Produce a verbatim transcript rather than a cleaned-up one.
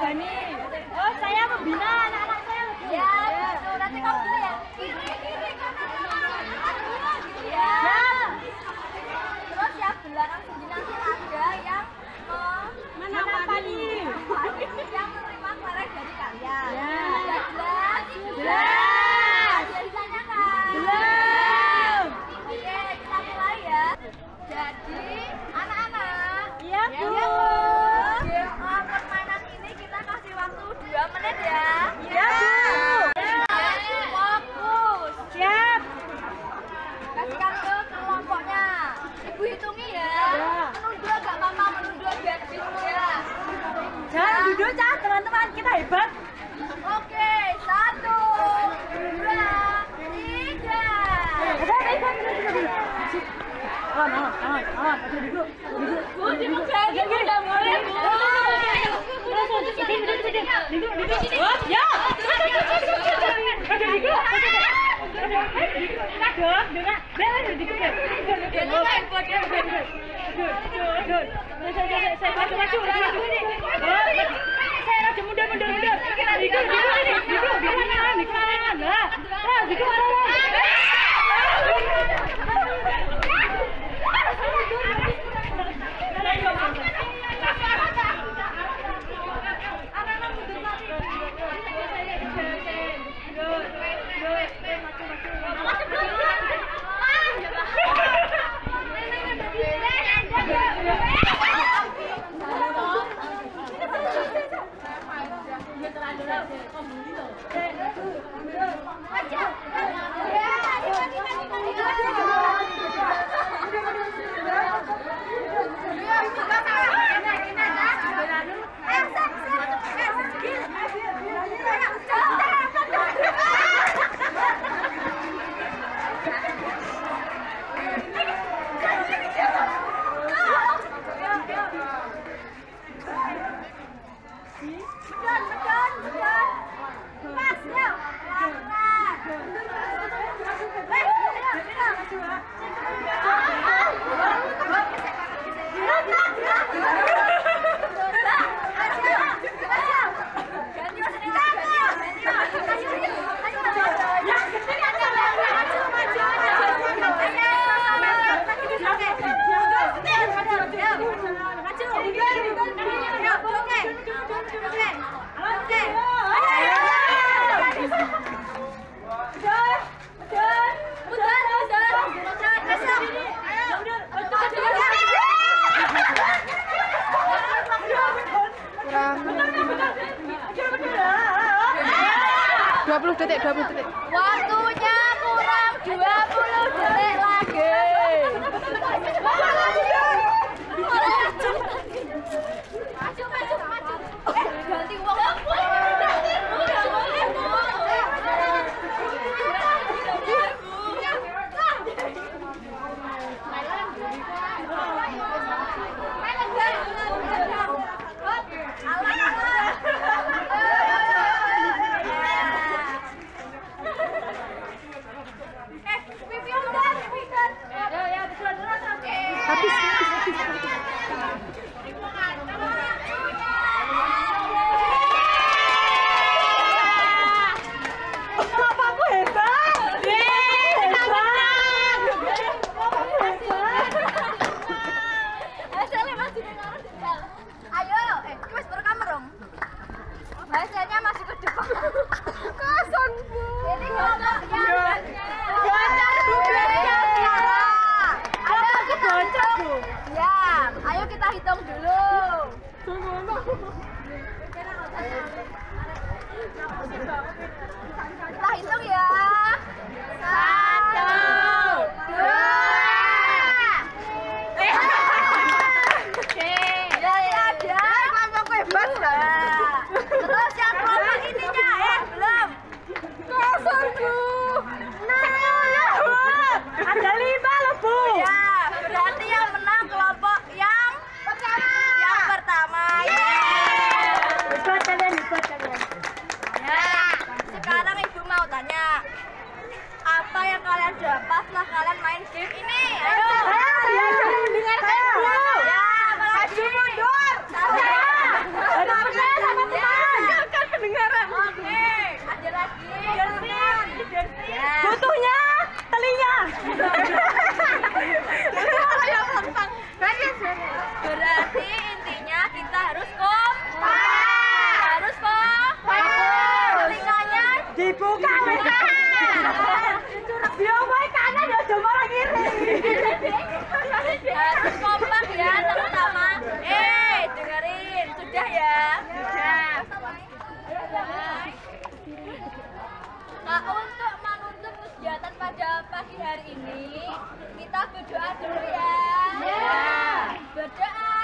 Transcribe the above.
Bani. Oh, saya membina anak-anak saya. Ya, betul. Nanti kamu gini ya. Kiri, kiri, kanan, kanan, kanan, gitu ya. Terus yang belakang sini nanti ada yang Menapani. yang menerima kelereng dari kalian. Ya. Sudah jelas? Jelas. Sudah ditanyakan? Belum. Oke, kita mulai ya. Jadi, anak-anak. Iya, Bu. Ya, Bu. Game uh, permainan ini kita kasih waktu dua menit ya. Iya, Bu. Jadi, fokus. Siap. Kasihkan ke kelompoknya. Ibu hitungi ya. Ya. Menunduk gak apa-apa, menunduk biar bisa. Jangan duduk, Cah, teman-teman. Kita hebat. Oke, satu, dua, tiga. Hebat, hebat. Aman, aman, aman, aman. Duduk, duduk. Duduk. Bu, duduk lagi, Bu. Udah mulai, Bu. Duduk, duduk. Ya. Duduk, duduk. Duduk, duduk. Benar, duduk. Ini main podium. Saya maju, maju, maju. Saya rajin mundur, mundur, mundur. Duduk, duduk, ini. Duduk, di kanan, di kanan. Nah, nah, duduk, dua puluh detik, dua puluh detik. Waktunya kurang dua puluh detik lagi. Maju, maju, maju. Eh, ganti uang. Habis, habis, habis. Bapakku hebat. Ayo, eh, wes berekam dong. Bahasanya masih ke depan. Kasan, Bu. Ini kelompoknya. Bocor, Bu. Ayo kita Bocor, Bu. Ya, ayo kita hitung dulu. Kita hitung ya. Satu, dua. Oke. Jadi ada kelompok hebat ya. Terus yang kelompok ininya, eh belum. Kosong, Bu. Nah, Ada lima loh, Bu. ya, berarti yang menang kelompok yang pertama. Yang pertama. Hebat kalian, hebat kalian. Ya, sekarang Ibu mau tanya, apa yang kalian dapat setelah kalian main game ini? Ayo. Saya akan mendengarkan, Bu. Ya, apalagi? Maju mundur. Ada pedas sama teman. Berarti intinya kita harus kompak. Harus kompak. Telinganya Dibuka buka. Dia mau kanan ya cuma kiri. harus kompak ya sama-sama. Eh, dengerin. Sudah ya? Sudah. Nah, untuk menuntut kegiatan pada pagi hari ini, kita berdoa dulu ya. Ya. Berdoa.